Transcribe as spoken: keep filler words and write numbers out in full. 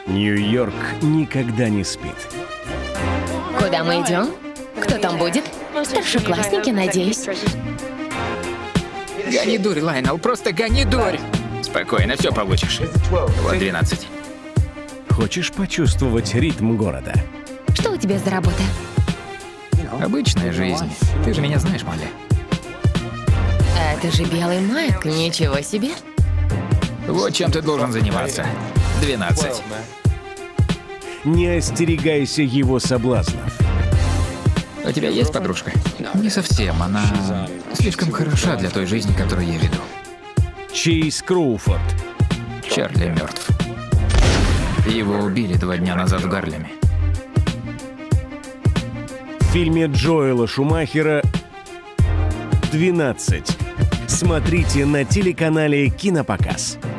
Нью-Йорк никогда не спит. Куда мы идем? Кто там будет? Старшеклассники, надеюсь. Гони дурь, Лайнел, просто гони дурь. Спокойно, все получишь. Вот двенадцать. Хочешь почувствовать ритм города? Что у тебя за работа? Обычная жизнь. Ты же меня знаешь, Молли. Это же белый Майк, ничего себе. Вот чем ты должен заниматься. двенадцать. Не остерегайся его соблазнов. У тебя есть подружка? Не совсем, она слишком хороша для той жизни, которую я веду. Чейз Кроуфорд. Чарли мертв. Его убили два дня назад в Гарлеме. В фильме Джоэла Шумахера «двенадцать». Смотрите на телеканале «Кинопоказ».